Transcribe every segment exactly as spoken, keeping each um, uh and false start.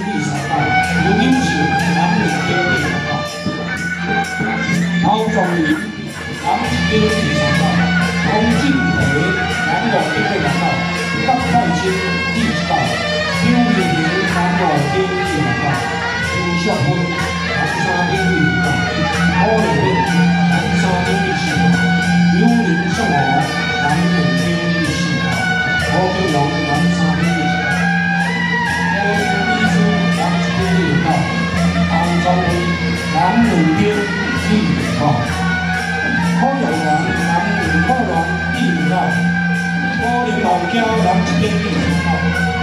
第三道，刘英是南两丁第三道，陶仲林南一丁第三道，洪敬培南五丁第六道，郭泰清第一道，邱明明南五丁第六道，邱淑芬南三丁第五道，柯丽丽南三丁第四道，刘林秀华南两丁第四道，何金龙南三丁第四道。 南两丁第五道，可用员南两可员第五道，高林王家南一丁第三道，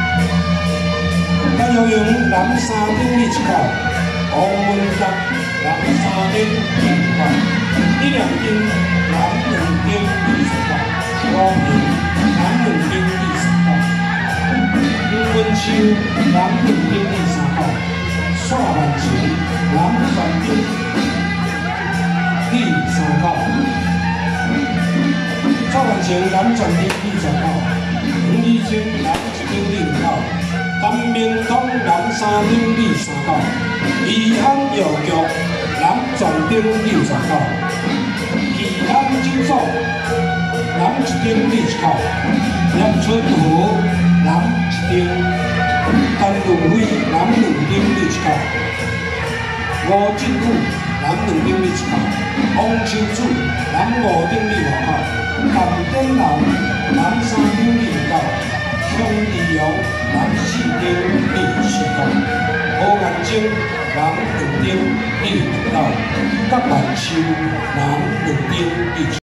陈永勇南三丁第七道，王文德南三丁第五道，李良英南两丁第四道，高平南两丁第三道，吴文秋南两丁第三道。 蔡万成南三丁第三道，蔡万成南三丁第三道，吴义清南一丁第五道，陈明通南三丁第三道，李安药局南全丁第三道，李安金素南一丁第一道，叶春和南一丁。 陈รุ่辉南两丁第一道，吴振宇南两丁第一道，王秋子南五丁第五道，陈天龙南三丁第五道，张义阳南四丁第四道，何元清南两丁第六道，郭万秋南两丁第七。